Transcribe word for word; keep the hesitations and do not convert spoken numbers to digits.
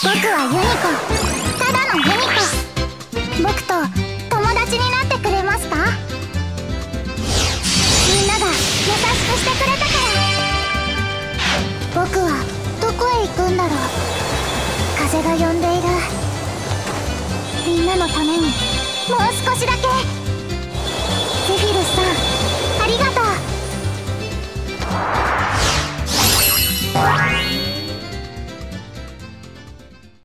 僕はユニコ、ただのユニコ。僕と友達になってくれますか？みんなが優しくしてくれたから。僕はどこへ行くんだろう。風が呼んでいる。みんなのために